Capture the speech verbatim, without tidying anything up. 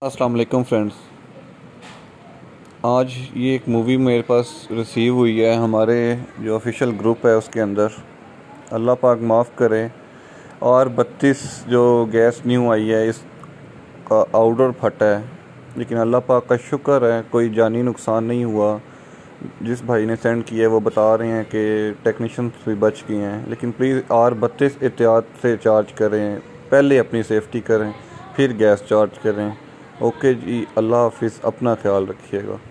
अस्सलाम वालेकुम फ्रेंड्स। आज ये एक मूवी मेरे पास रिसीव हुई है हमारे जो ऑफिशियल ग्रुप है उसके अंदर। अल्लाह पाक माफ़ करे। और बत्तीस जो गैस न्यू आई है इसका आउटर फटा है, लेकिन अल्लाह पाक का शुक्र है कोई जानी नुकसान नहीं हुआ। जिस भाई ने सेंड किया है वो बता रहे हैं कि टेक्नीशियंस भी बच गए हैं, लेकिन प्लीज़ आर बत्तीस एहतियात से चार्ज करें, पहले अपनी सेफ्टी करें फिर गैस चार्ज करें। ओके जी, अल्लाह हाफिज़, अपना ख्याल रखिएगा।